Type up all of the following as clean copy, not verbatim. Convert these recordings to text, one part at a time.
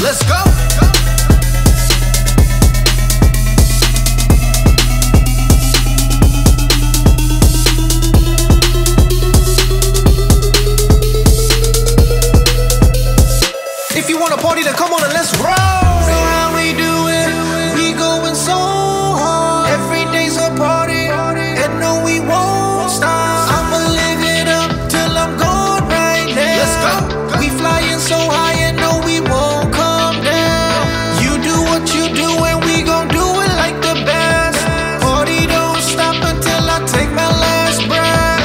let's go. If you wanna party, then come on and let's roll. So how we do it? We going so hard. Every day's a party, and no, we won't stop. I'ma live it up till I'm gone right now. Let's go. We flying so high, and no, we won't come down. You do what you do, and we gon' do it like the best. Party don't stop until I take my last breath.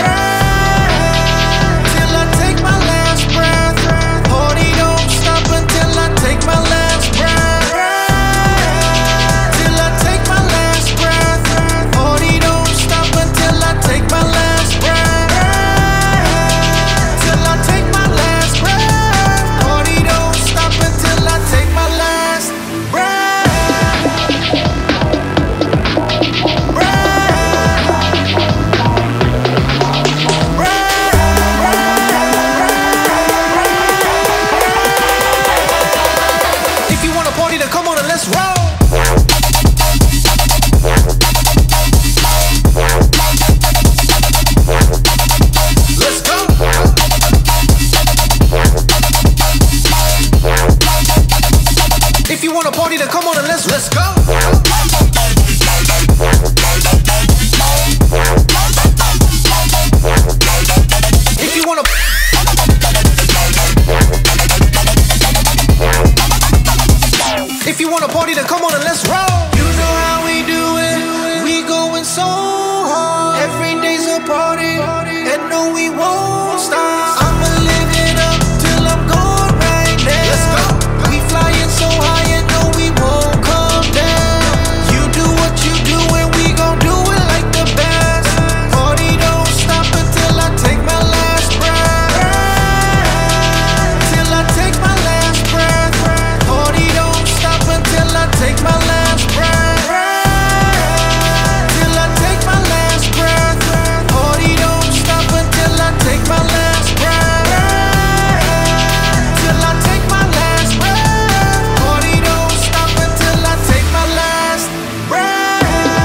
Till I take my last breath. Party don't stop until I take my last breath. Till I take my last breath. Party don't stop until I take my last breath. Till I take my last breath. Party don't stop until I take my last breath. If you wanna party, then come on and let's roll. Let's go. If you wanna party, then come on and let's go. If you wanna If you wanna party, then come on and let's roll. You know how we do it. We going so hard. Every day's a party, and no, we won't stop. I'ma live it up till I'm gone right now. Let's go. We flying so high, and no, we won't come down. You do what you do, and we gon' do it like the best. Party don't stop until I take my last breath. Till I take my last breath. Party don't stop until I take my last breath. Till I take my last breath. Party don't stop until I take my last breath. Till I take my last breath. Party don't stop until I take my last breath.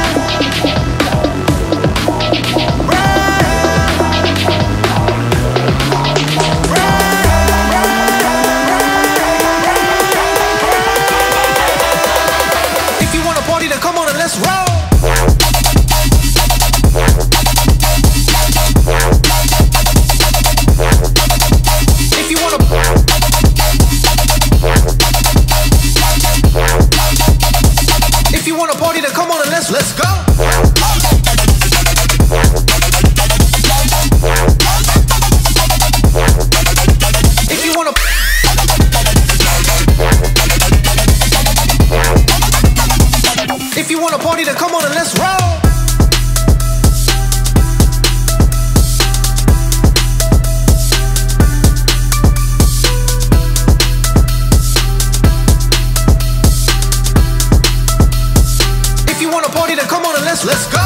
If you wanna party, then come on and let's roll. If you wanna If you wanna party, then come on and let's go. If you wanna If you wanna party, then come on and let's roll. If you wanna party, then come on and let's go.